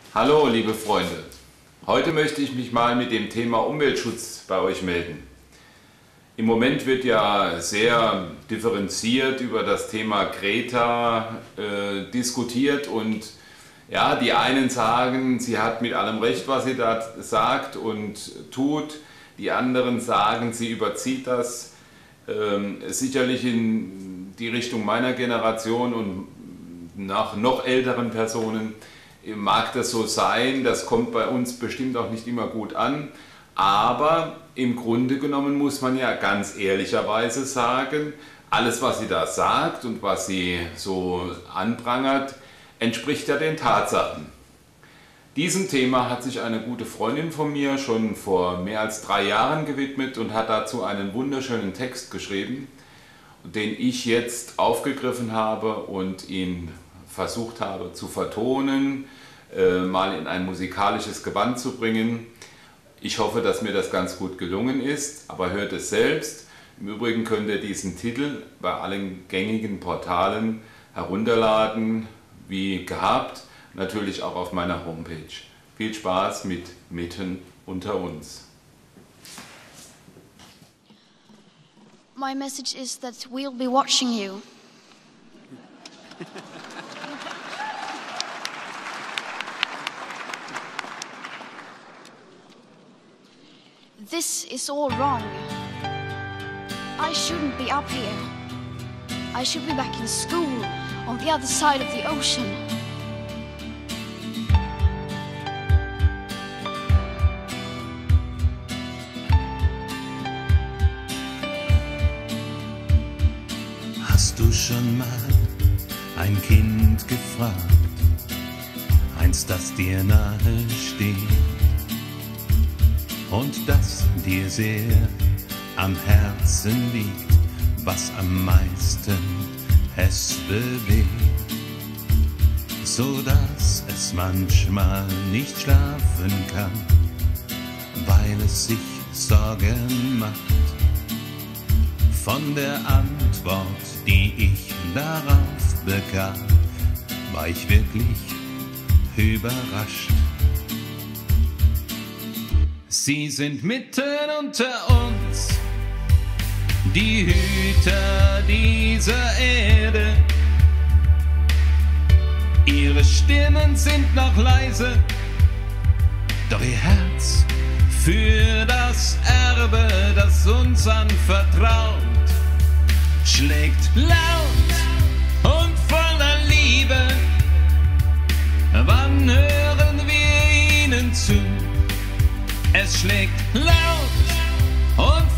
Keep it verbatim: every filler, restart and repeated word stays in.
Hallo liebe Freunde, heute möchte ich mich mal mit dem Thema Umweltschutz bei euch melden. Im Moment wird ja sehr differenziert über das Thema Greta äh, diskutiert und ja, die einen sagen, sie hat mit allem recht, was sie da sagt und tut, die anderen sagen, sie überzieht das ähm, sicherlich in die Richtung meiner Generation und nach noch älteren Personen. Mag das so sein, das kommt bei uns bestimmt auch nicht immer gut an, aber im Grunde genommen muss man ja ganz ehrlicherweise sagen, alles was sie da sagt und was sie so anprangert, entspricht ja den Tatsachen. Diesem Thema hat sich eine gute Freundin von mir schon vor mehr als drei Jahren gewidmet und hat dazu einen wunderschönen Text geschrieben, den ich jetzt aufgegriffen habe und ihn versucht habe zu vertonen, äh, mal in ein musikalisches Gewand zu bringen. Ich hoffe, dass mir das ganz gut gelungen ist, aber hört es selbst. Im Übrigen könnt ihr diesen Titel bei allen gängigen Portalen herunterladen, wie gehabt, natürlich auch auf meiner Homepage. Viel Spaß mit Mitten unter uns. My message is that we'll be watching you. This is all wrong. I shouldn't be up here. I should be back in school on the other side of the ocean. Hast du schon mal ein Kind gefragt, eins, das dir nahe steht und das dir sehr am Herzen liegt, was am meisten es bewegt, so dass es manchmal nicht schlafen kann, weil es sich Sorgen macht. Von der Antwort, die ich darauf bekam, war ich wirklich überrascht. Sie sind mitten unter uns, die Hüter dieser Erde. Ihre Stimmen sind noch leise, doch ihr Herz für das Erbe, das uns anvertraut, schlägt laut und voller Liebe. Wann hören wir ihnen zu? Es schlägt laut und